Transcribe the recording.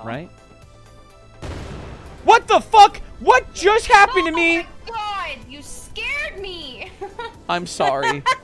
right? What the fuck? What just happened to me? Oh my god, you scared me. I'm sorry.